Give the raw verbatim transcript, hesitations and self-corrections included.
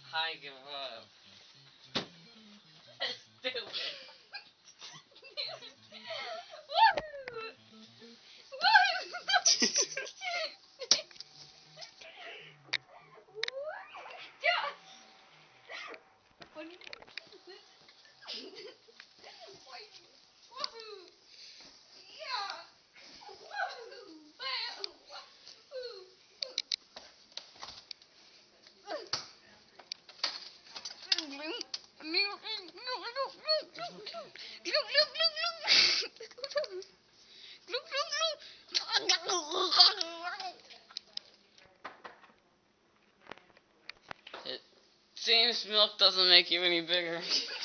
I give up. Stupid. It seems milk doesn't make you any bigger.